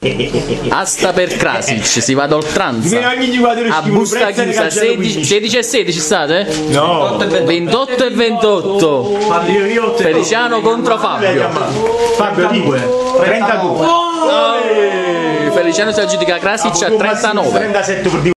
Asta per Krasic, si va ad oltranza. A busta chiusa, 16 e 16 state? No, 28 e 28. Feliciano contro Fabio. Fabio 32. Feliciano si aggiudica Krasic a 39. 37 per